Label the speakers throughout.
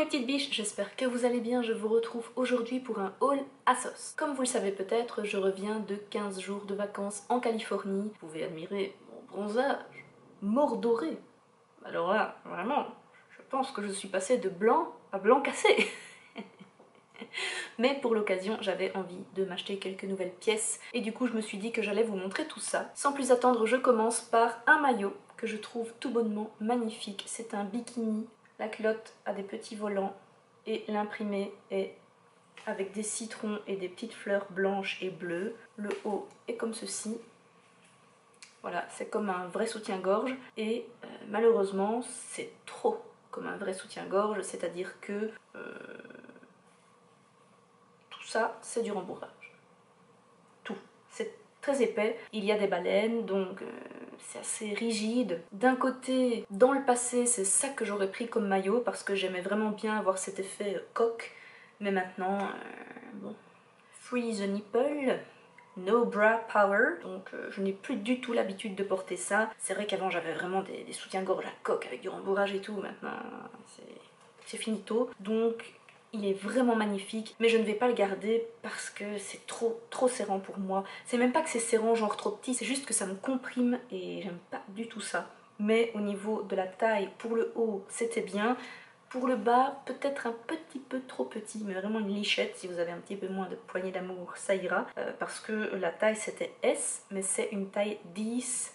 Speaker 1: mes petites biches, j'espère que vous allez bien. Je vous retrouve aujourd'hui pour un haul ASOS. Comme vous le savez peut-être, je reviens de 15 jours de vacances en Californie. Vous pouvez admirer mon bronzage mordoré. Alors là, vraiment, je pense que je suis passée de blanc à blanc cassé. Mais pour l'occasion, j'avais envie de m'acheter quelques nouvelles pièces et du coup je me suis dit que j'allais vous montrer tout ça. Sans plus attendre, je commence par un maillot que je trouve tout bonnement magnifique. C'est un bikini. La culotte a des petits volants et l'imprimé est avec des citrons et des petites fleurs blanches et bleues. Le haut est comme ceci. Voilà, c'est comme un vrai soutien-gorge et malheureusement c'est trop comme un vrai soutien-gorge, c'est-à-dire que tout ça c'est du rembourrage. Tout. C'est très épais, il y a des baleines, donc c'est assez rigide. D'un côté, dans le passé, c'est ça que j'aurais pris comme maillot parce que j'aimais vraiment bien avoir cet effet coque, mais maintenant, bon, free the nipple, no bra power, donc je n'ai plus du tout l'habitude de porter ça. C'est vrai qu'avant j'avais vraiment des soutiens-gorge à coque avec du rembourrage et tout, maintenant c'est finito, donc il est vraiment magnifique, mais je ne vais pas le garder parce que c'est trop serrant pour moi. C'est même pas que c'est serrant genre trop petit, c'est juste que ça me comprime et j'aime pas du tout ça. Mais au niveau de la taille, pour le haut, c'était bien. Pour le bas, peut-être un petit peu trop petit, mais vraiment une lichette. Si vous avez un petit peu moins de poignée d'amour, ça ira. Parce que la taille c'était S, mais c'est une taille 10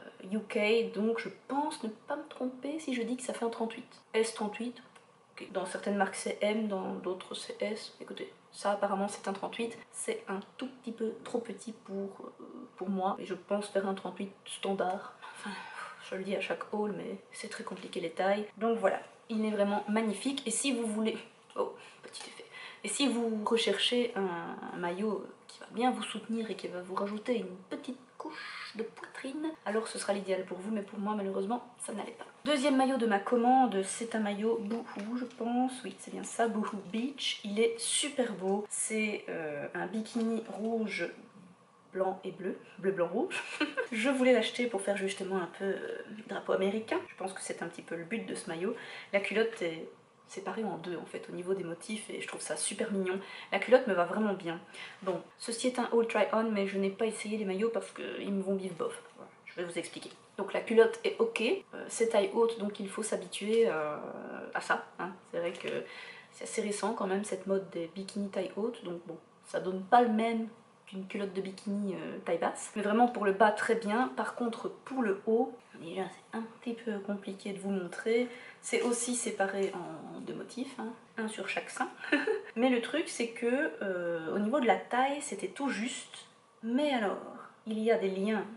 Speaker 1: UK, donc je pense ne pas me tromper si je dis que ça fait un 38. S38. Okay. Dans certaines marques c'est M, dans d'autres c'est S. Écoutez, ça apparemment c'est un 38. C'est un tout petit peu trop petit pour moi. Et je pense faire un 38 standard. Enfin, je le dis à chaque haul, mais c'est très compliqué les tailles. Donc voilà, il est vraiment magnifique. Et si vous voulez... Oh, petit effet. Et si vous recherchez un maillot qui va bien vous soutenir et qui va vous rajouter une petite couche de poitrine, alors ce sera l'idéal pour vous, mais pour moi malheureusement ça n'allait pas. Deuxième maillot de ma commande, c'est un maillot Boohoo je pense, oui c'est bien ça, Boohoo Beach. Il est super beau, c'est un bikini rouge, blanc et bleu, bleu, blanc, rouge. Je voulais l'acheter pour faire justement un peu drapeau américain, je pense que c'est un petit peu le but de ce maillot. La culotte est séparée en deux en fait au niveau des motifs et je trouve ça super mignon. La culotte me va vraiment bien. Bon, ceci est un haul try on mais je n'ai pas essayé les maillots parce qu'ils me vont bif bof. Voilà, je vais vous expliquer. Donc la culotte est ok, c'est taille haute donc il faut s'habituer à ça. Hein. C'est vrai que c'est assez récent quand même cette mode des bikinis taille haute, donc bon, ça donne pas le même qu'une culotte de bikini taille basse. Mais vraiment pour le bas très bien. Par contre pour le haut, déjà c'est un petit peu compliqué de vous montrer. C'est aussi séparé en deux motifs, hein, un sur chaque sein. Mais le truc c'est que au niveau de la taille c'était tout juste. Mais alors, il y a des liens.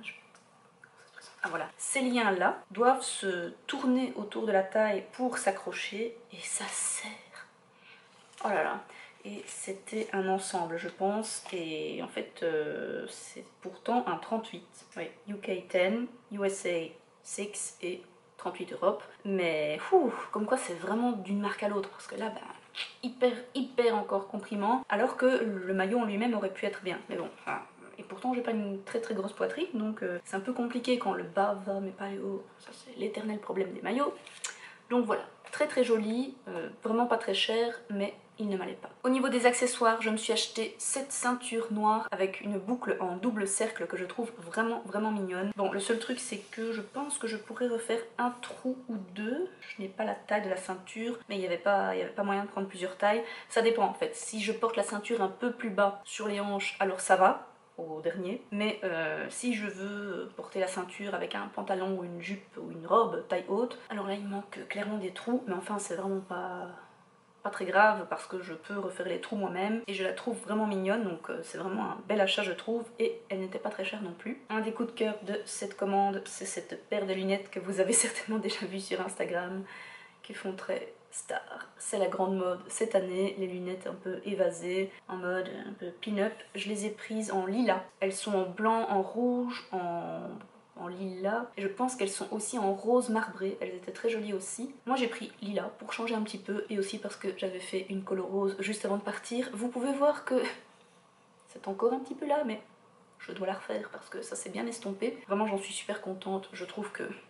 Speaker 1: Ah voilà, ces liens là doivent se tourner autour de la taille pour s'accrocher et ça serre. Oh là là. Et c'était un ensemble je pense et en fait c'est pourtant un 38. Oui, UK 10, USA 6 et 38 Europe. Mais comme quoi c'est vraiment d'une marque à l'autre parce que là hyper encore comprimant alors que le maillot en lui-même aurait pu être bien. Mais bon, enfin, et pourtant j'ai pas une très grosse poitrine donc c'est un peu compliqué quand le bas va mais pas le haut. Ça c'est l'éternel problème des maillots. Donc voilà, très joli, vraiment pas très cher, mais il ne m'allait pas. Au niveau des accessoires, je me suis acheté cette ceinture noire avec une boucle en double cercle que je trouve vraiment mignonne. Bon, le seul truc c'est que je pense que je pourrais refaire un trou ou deux. Je n'ai pas la taille de la ceinture, mais il n'y avait pas moyen de prendre plusieurs tailles. Ça dépend en fait. Si je porte la ceinture un peu plus bas sur les hanches, alors ça va. Au dernier, mais si je veux porter la ceinture avec un pantalon ou une jupe ou une robe taille haute, alors là il manque clairement des trous, mais enfin c'est vraiment pas très grave parce que je peux refaire les trous moi-même et je la trouve vraiment mignonne, donc c'est vraiment un bel achat je trouve et elle n'était pas très chère non plus. Un des coups de cœur de cette commande, c'est cette paire de lunettes que vous avez certainement déjà vue sur Instagram qui font très star. C'est la grande mode cette année, les lunettes un peu évasées, en mode un peu pin-up. Je les ai prises en lilas. Elles sont en blanc, en rouge, en lilas. Et je pense qu'elles sont aussi en rose marbré. Elles étaient très jolies aussi. Moi j'ai pris lilas pour changer un petit peu et aussi parce que j'avais fait une colo rose juste avant de partir. Vous pouvez voir que c'est encore un petit peu là, mais je dois la refaire parce que ça s'est bien estompé. Vraiment j'en suis super contente. Je trouve que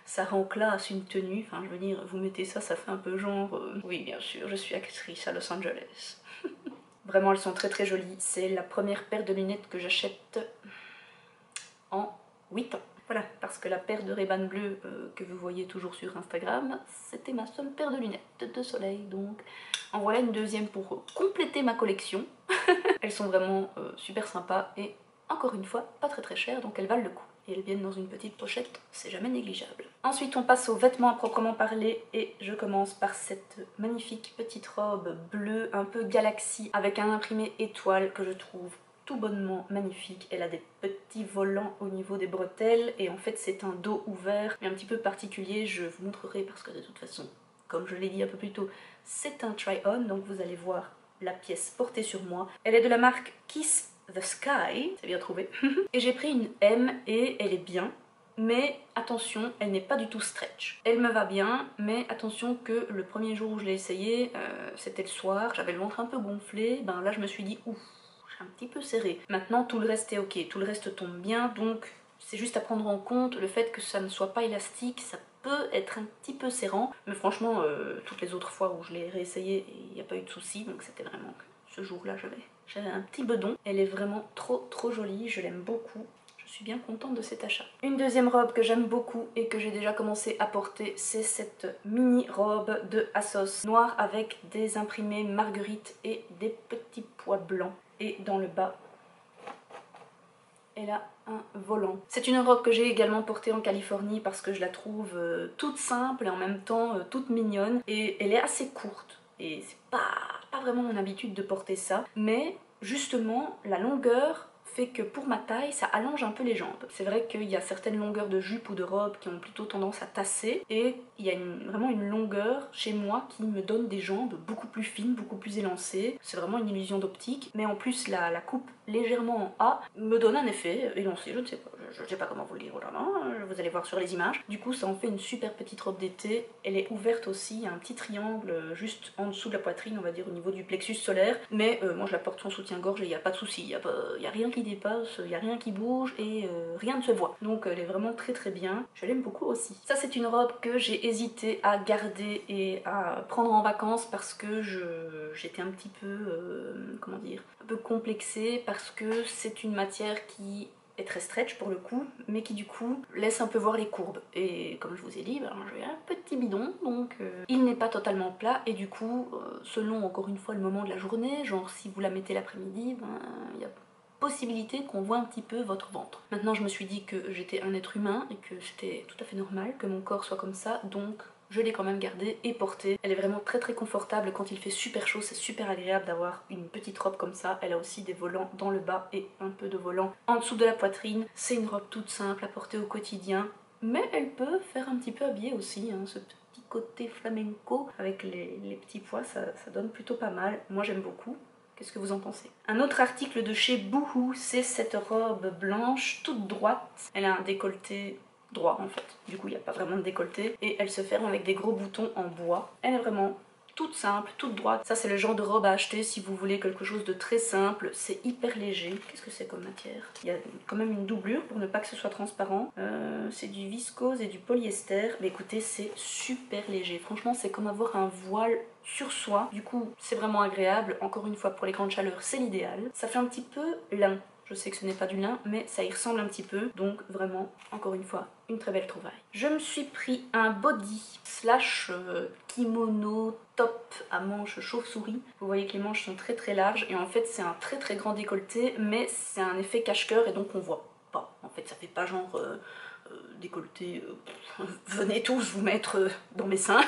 Speaker 1: ça remplace une tenue, enfin je veux dire, vous mettez ça, ça fait un peu genre... oui bien sûr, je suis actrice à Los Angeles. Vraiment elles sont très très jolies, c'est la première paire de lunettes que j'achète en 8 ans. Voilà, parce que la paire de Ray-Ban bleues que vous voyez toujours sur Instagram, c'était ma seule paire de lunettes de soleil, donc en voilà une deuxième pour compléter ma collection. Elles sont vraiment super sympas et encore une fois, pas très chères, donc elles valent le coup. Et elles viennent dans une petite pochette, c'est jamais négligeable. Ensuite on passe aux vêtements à proprement parler et je commence par cette magnifique petite robe bleue un peu galaxie avec un imprimé étoile que je trouve tout bonnement magnifique. Elle a des petits volants au niveau des bretelles et en fait c'est un dos ouvert mais un petit peu particulier, je vous montrerai parce que de toute façon, comme je l'ai dit un peu plus tôt, c'est un try-on, donc vous allez voir la pièce portée sur moi. Elle est de la marque Kiss the Sky, c'est bien trouvé. Et j'ai pris une M et elle est bien, mais attention, elle n'est pas du tout stretch. Elle me va bien, mais attention que le premier jour où je l'ai essayé, c'était le soir, j'avais le ventre un peu gonflé, ben là je me suis dit ouf, un petit peu serré. Maintenant tout le reste est ok, tout le reste tombe bien, donc c'est juste à prendre en compte le fait que ça ne soit pas élastique, ça peut être un petit peu serrant, mais franchement toutes les autres fois où je l'ai réessayé, il n'y a pas eu de soucis, donc c'était vraiment que ce jour-là j'avais un petit bedon. Elle est vraiment trop jolie, je l'aime beaucoup. Je suis bien contente de cet achat. Une deuxième robe que j'aime beaucoup et que j'ai déjà commencé à porter, c'est cette mini robe de Assos, noire avec des imprimés marguerite et des petits pois blancs. Et dans le bas, elle a un volant. C'est une robe que j'ai également portée en Californie parce que je la trouve toute simple et en même temps toute mignonne. Et elle est assez courte. Et c'est pas vraiment mon habitude de porter ça. Mais justement, la longueur fait que pour ma taille, ça allonge un peu les jambes. C'est vrai qu'il y a certaines longueurs de jupe ou de robe qui ont plutôt tendance à tasser. Et il y a vraiment une longueur chez moi qui me donne des jambes beaucoup plus fines, beaucoup plus élancées. C'est vraiment une illusion d'optique. Mais en plus, la coupe légèrement en A me donne un effet élancé, je ne sais pas. Je sais pas comment vous le dire, oh là là, vous allez voir sur les images. Du coup, ça en fait une super petite robe d'été. Elle est ouverte aussi, il y a un petit triangle juste en dessous de la poitrine, on va dire au niveau du plexus solaire. Mais moi je la porte sans soutien-gorge et il n'y a pas de souci. Il y a rien qui dépasse, il n'y a rien qui bouge et rien ne se voit. Donc elle est vraiment très bien. Je l'aime beaucoup aussi. Ça c'est une robe que j'ai hésité à garder et à prendre en vacances parce que j'étais un petit peu, comment dire, un peu complexée parce que c'est une matière qui est très stretch pour le coup, mais qui du coup laisse un peu voir les courbes. Et comme je vous ai dit, ben, j'ai un petit bidon, donc il n'est pas totalement plat, et du coup, selon encore une fois le moment de la journée, genre si vous la mettez l'après-midi, ben, il y a possibilité qu'on voit un petit peu votre ventre. Maintenant je me suis dit que j'étais un être humain et que c'était tout à fait normal que mon corps soit comme ça, donc je l'ai quand même gardée et portée. Elle est vraiment très confortable quand il fait super chaud, c'est super agréable d'avoir une petite robe comme ça. Elle a aussi des volants dans le bas et un peu de volants en dessous de la poitrine. C'est une robe toute simple à porter au quotidien, mais elle peut faire un petit peu habillée aussi, hein, ce petit côté flamenco avec les petits pois, ça donne plutôt pas mal. Moi j'aime beaucoup. Qu'est-ce que vous en pensez? Un autre article de chez Boohoo, c'est cette robe blanche toute droite. Elle a un décolleté droit en fait, du coup il n'y a pas vraiment de décolleté et elle se ferme avec des gros boutons en bois. Elle est vraiment toute simple, toute droite. Ça c'est le genre de robe à acheter si vous voulez quelque chose de très simple. C'est hyper léger. Qu'est-ce que c'est comme matière? Il y a quand même une doublure pour ne pas que ce soit transparent. C'est du viscose et du polyester. Mais écoutez, c'est super léger. Franchement c'est comme avoir un voile sur soi. Du coup c'est vraiment agréable. Encore une fois pour les grandes chaleurs c'est l'idéal. Ça fait un petit peu lin. Je sais que ce n'est pas du lin, mais ça y ressemble un petit peu. Donc vraiment, encore une fois, une très belle trouvaille. Je me suis pris un body slash kimono top à manches chauve-souris. Vous voyez que les manches sont très larges et en fait c'est un très grand décolleté, mais c'est un effet cache-cœur et donc on voit pas. En fait ça fait pas genre décolleté, venez tous vous mettre dans mes seins.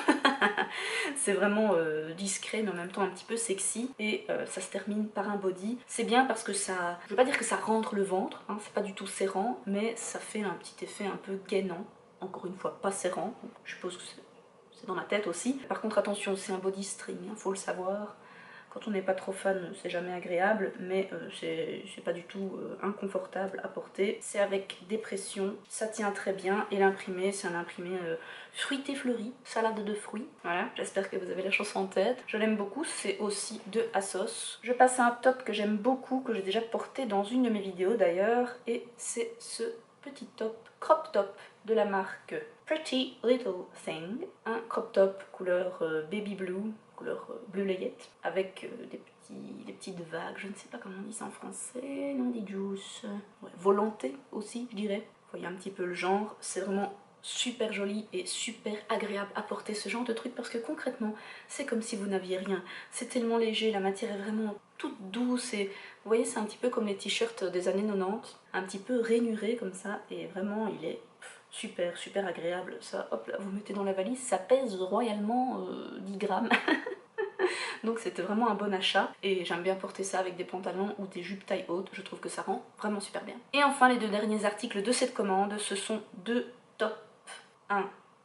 Speaker 1: C'est vraiment discret mais en même temps un petit peu sexy et ça se termine par un body. C'est bien parce que ça, je veux pas dire que ça rentre le ventre, hein, c'est pas du tout serrant, mais ça fait un petit effet un peu gainant. Encore une fois pas serrant, donc je suppose que c'est dans ma tête aussi. Par contre attention, c'est un body string, hein, faut le savoir. Quand on n'est pas trop fan, c'est jamais agréable, mais c'est pas du tout inconfortable à porter. C'est avec des pressions, ça tient très bien. Et l'imprimé, c'est un imprimé fruité fleuri, salade de fruits. Voilà, j'espère que vous avez la chanson en tête. Je l'aime beaucoup, c'est aussi de Assos. Je passe à un top que j'aime beaucoup, que j'ai déjà porté dans une de mes vidéos d'ailleurs, et c'est ce petit top, crop top, de la marque Pretty Little Thing, un crop top couleur baby blue, couleur bleu layette, avec des petites vagues, je ne sais pas comment on dit ça en français, non, dit juice, ouais, volonté aussi je dirais. Vous voyez un petit peu le genre, c'est vraiment super joli et super agréable à porter ce genre de truc parce que concrètement c'est comme si vous n'aviez rien, c'est tellement léger, la matière est vraiment toute douce et vous voyez c'est un petit peu comme les t-shirts des années 90, un petit peu rainuré comme ça et vraiment il est super super agréable. Ça hop là vous mettez dans la valise, ça pèse royalement 10 grammes. Donc c'était vraiment un bon achat et j'aime bien porter ça avec des pantalons ou des jupes taille haute, je trouve que ça rend vraiment super bien. Et enfin les deux derniers articles de cette commande, ce sont deux tops, un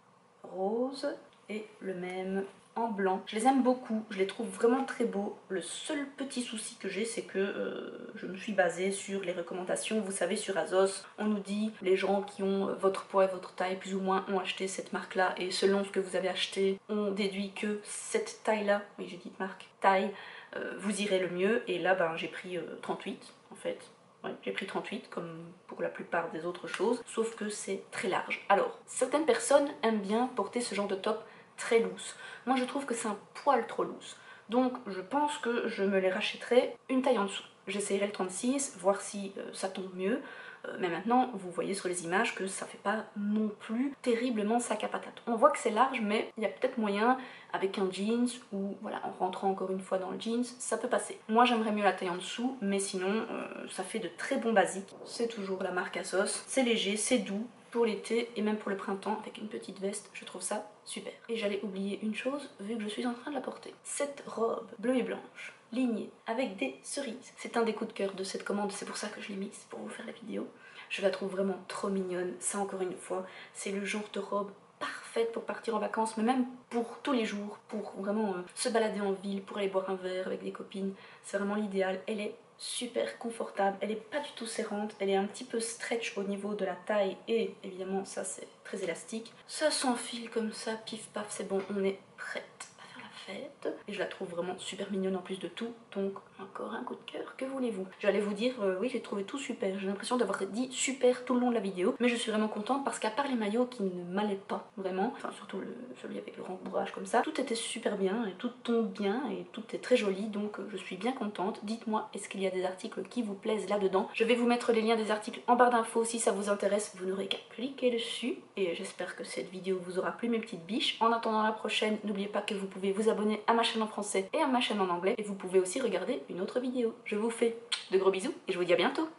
Speaker 1: rose et le même en blanc. Je les aime beaucoup, je les trouve vraiment très beaux. Le seul petit souci que j'ai, c'est que je me suis basée sur les recommandations. Vous savez, sur Azos, on nous dit les gens qui ont votre poids et votre taille, plus ou moins, ont acheté cette marque-là. Et selon ce que vous avez acheté, on déduit que cette taille-là, oui j'ai dit marque, taille, vous irez le mieux. Et là, ben, j'ai pris 38 en fait. Ouais, j'ai pris 38 comme pour la plupart des autres choses, sauf que c'est très large. Alors, certaines personnes aiment bien porter ce genre de top très loose. Moi je trouve que c'est un poil trop loose. Donc je pense que je me les rachèterai une taille en dessous. J'essayerai le 36, voir si ça tombe mieux. Mais maintenant, vous voyez sur les images que ça fait pas non plus terriblement sac à patate. On voit que c'est large, mais il y a peut-être moyen avec un jeans ou voilà, en rentrant encore une fois dans le jeans, ça peut passer. Moi j'aimerais mieux la taille en dessous, mais sinon ça fait de très bons basiques. C'est toujours la marque Asos, c'est léger, c'est doux pour l'été et même pour le printemps avec une petite veste, je trouve ça super. Et j'allais oublier une chose vu que je suis en train de la porter. Cette robe bleue et blanche, lignée, avec des cerises. C'est un des coups de cœur de cette commande, c'est pour ça que je l'ai mise pour vous faire la vidéo. Je la trouve vraiment trop mignonne, ça encore une fois, c'est le genre de robe parfaite pour partir en vacances, mais même pour tous les jours, pour vraiment se balader en ville, pour aller boire un verre avec des copines, c'est vraiment l'idéal. Elle est super confortable, elle est pas du tout serrante, elle est un petit peu stretch au niveau de la taille et évidemment ça c'est très élastique. Ça s'enfile comme ça, pif paf, c'est bon, on est prête à faire la fête. Et je la trouve vraiment super mignonne en plus de tout, donc encore un coup de cœur, que voulez-vous. J'allais vous dire, oui j'ai trouvé tout super, j'ai l'impression d'avoir dit super tout le long de la vidéo, mais je suis vraiment contente parce qu'à part les maillots qui ne m'allaient pas vraiment, enfin surtout celui avec le rembourrage comme ça, tout était super bien et tout tombe bien et tout est très joli, donc je suis bien contente. Dites-moi, est-ce qu'il y a des articles qui vous plaisent là-dedans? Je vais vous mettre les liens des articles en barre d'infos si ça vous intéresse, vous n'aurez qu'à cliquer dessus. Et j'espère que cette vidéo vous aura plu mes petites biches. En attendant la prochaine, n'oubliez pas que vous pouvez vous abonner à ma chaîne en français et à ma chaîne en anglais, et vous pouvez aussi regarder une autre vidéo. Je vous fais de gros bisous et je vous dis à bientôt.